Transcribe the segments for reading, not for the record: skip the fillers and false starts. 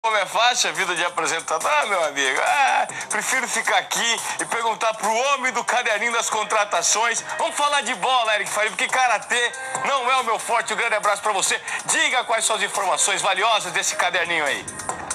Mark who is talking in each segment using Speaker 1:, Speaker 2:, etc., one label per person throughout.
Speaker 1: Como é fácil a vida de apresentador, meu amigo? Prefiro ficar aqui e perguntar pro homem do caderninho das contratações. Vamos falar de bola, Eric Faria, porque karatê não é o meu forte. Um grande abraço pra você. Diga quais são as informações valiosas desse caderninho aí.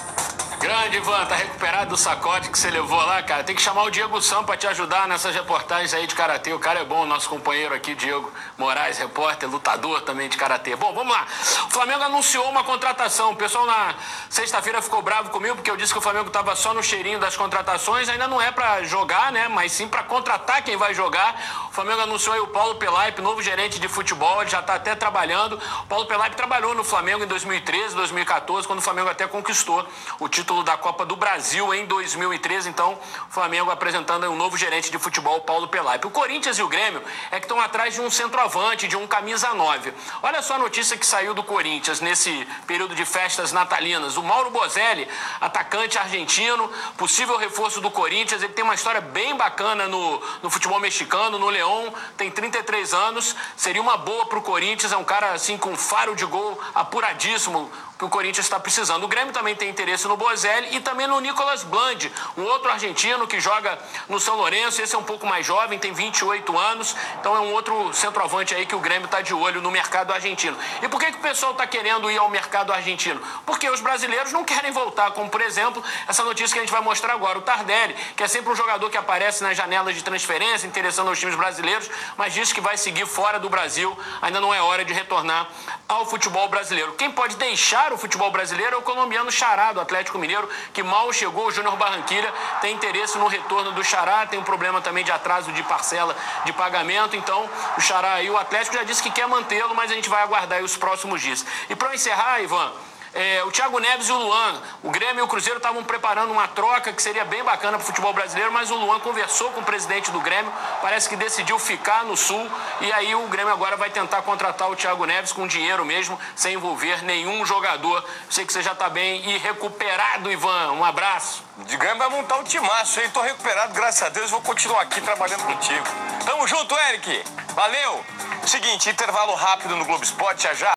Speaker 2: Grande, Ivan, tá recuperado do sacode que você levou lá, cara. Tem que chamar o Diego Sam pra te ajudar nessas reportagens aí de karatê. O cara é bom, nosso companheiro aqui, Diego Moraes, repórter, lutador também de karatê. Bom, vamos lá. O Flamengo anunciou uma contratação. O pessoal na sexta-feira ficou bravo comigo porque eu disse que o Flamengo tava só no cheirinho das contratações. Ainda não é pra jogar, né? Mas sim pra contratar quem vai jogar. O Flamengo anunciou aí o Paulo Pelaip, novo gerente de futebol. Ele já tá até trabalhando. O Paulo Pelaip trabalhou no Flamengo em 2013, 2014, quando o Flamengo até conquistou o título da Copa do Brasil em 2013, então o Flamengo apresentando um novo gerente de futebol, Paulo Pelaip. O Corinthians e o Grêmio é que estão atrás de um centroavante, de um camisa 9. Olha só a notícia que saiu do Corinthians nesse período de festas natalinas. O Mauro Bozelli, atacante argentino, possível reforço do Corinthians, ele tem uma história bem bacana no futebol mexicano, no León, tem 33 anos, seria uma boa pro Corinthians, é um cara assim com faro de gol apuradíssimo, que o Corinthians está precisando. O Grêmio também tem interesse no Bozelli e também no Nicolas Blandi, um outro argentino que joga no São Lourenço. Esse é um pouco mais jovem, tem 28 anos, então é um outro centroavante aí que o Grêmio está de olho no mercado argentino. E por que o pessoal está querendo ir ao mercado argentino? Porque os brasileiros não querem voltar, como por exemplo, essa notícia que a gente vai mostrar agora, o Tardelli, que é sempre um jogador que aparece nas janelas de transferência, interessando aos times brasileiros, mas diz que vai seguir fora do Brasil, ainda não é hora de retornar ao futebol brasileiro. Quem pode deixar o futebol brasileiro é o colombiano Xará, do Atlético Mineiro, que mal chegou. O Júnior Barranquilla tem interesse no retorno do Xará, tem um problema também de atraso de parcela de pagamento, então o Xará aí, o Atlético já disse que quer mantê-lo, mas a gente vai aguardar aí os próximos dias. E para encerrar, Ivan, o Thiago Neves e o Luan, o Grêmio e o Cruzeiro estavam preparando uma troca que seria bem bacana para o futebol brasileiro, mas o Luan conversou com o presidente do Grêmio, parece que decidiu ficar no Sul, e aí o Grêmio agora vai tentar contratar o Thiago Neves com dinheiro mesmo, sem envolver nenhum jogador. Sei que você já está bem e recuperado, Ivan. Um abraço.
Speaker 1: O Grêmio vai montar um timaço, hein? Tô recuperado, graças a Deus, vou continuar aqui trabalhando contigo. Tamo junto, Eric. Valeu. Seguinte, intervalo rápido no Globo Esporte, já já.